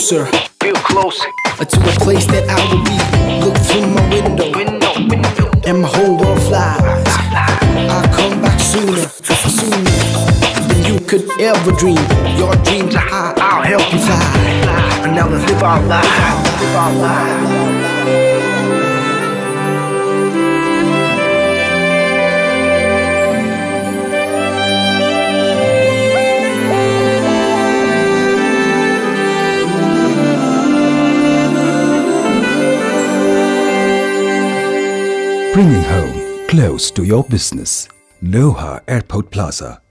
closer, to a place that I will be. Look through my window, and my whole world flies. I'll come back sooner than you could ever dream. Your dreams are high, I'll help you fly. And now let's live our lives. Bringing home close to your business. Loha Airport Plaza.